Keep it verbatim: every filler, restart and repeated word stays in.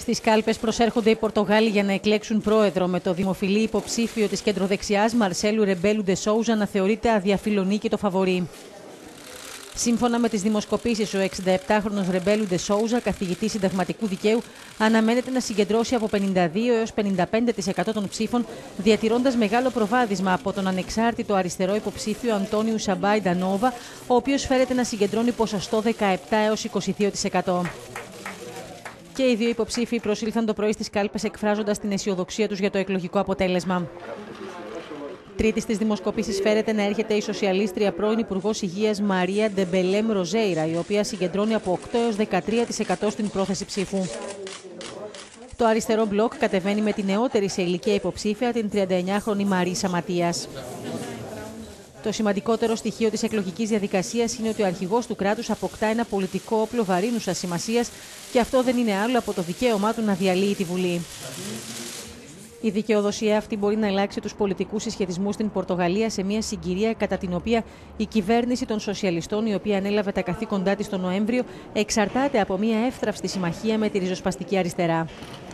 Στις κάλπες προσέρχονται οι Πορτογάλοι για να εκλέξουν πρόεδρο, με το δημοφιλή υποψήφιο της κεντροδεξιάς Μαρσέλου Ρεμπέλου ντε Σόουζα να θεωρείται αδιαφιλονή και το φαβορί. Σύμφωνα με τις δημοσκοπήσεις, ο εξηνταεπτάχρονος Ρεμπέλου ντε Σόουζα, καθηγητής συνταγματικού δικαίου, αναμένεται να συγκεντρώσει από πενήντα δύο έως πενήντα πέντε τοις εκατό των ψήφων, διατηρώντας μεγάλο προβάδισμα από τον ανεξάρτητο αριστερό υποψήφιο Αντώνιου Σαμπάι ντα Νόβα, ο οποίος φέρεται να συγκεντρώνει ποσοστό δεκαεπτά έως είκοσι δύο τοις εκατό. Και οι δύο υποψήφοι προσήλθαν το πρωί στις κάλπες, εκφράζοντας την αισιοδοξία τους για το εκλογικό αποτέλεσμα. Τρίτη στις δημοσκοπήσεις φέρεται να έρχεται η σοσιαλίστρια πρώην Υπουργός Υγείας Μαρία Ντεμπελέμ Ροζέιρα, η οποία συγκεντρώνει από οκτώ έως δεκατρία τοις εκατό στην πρόθεση ψήφου. Το αριστερό μπλοκ κατεβαίνει με τη νεότερη σε ηλικία υποψήφια, την τριανταεννιάχρονη Μαρίσα Ματίας. Το σημαντικότερο στοιχείο της εκλογικής διαδικασίας είναι ότι ο αρχηγός του κράτους αποκτά ένα πολιτικό όπλο βαρύνουσας σημασίας και αυτό δεν είναι άλλο από το δικαίωμά του να διαλύει τη Βουλή. Η δικαιοδοσία αυτή μπορεί να αλλάξει τους πολιτικούς συσχετισμούς στην Πορτογαλία σε μια συγκυρία κατά την οποία η κυβέρνηση των σοσιαλιστών, η οποία ανέλαβε τα καθήκοντά της τον Νοέμβριο, εξαρτάται από μια εύθραυστη συμμαχία με τη ριζοσπαστική αριστερά.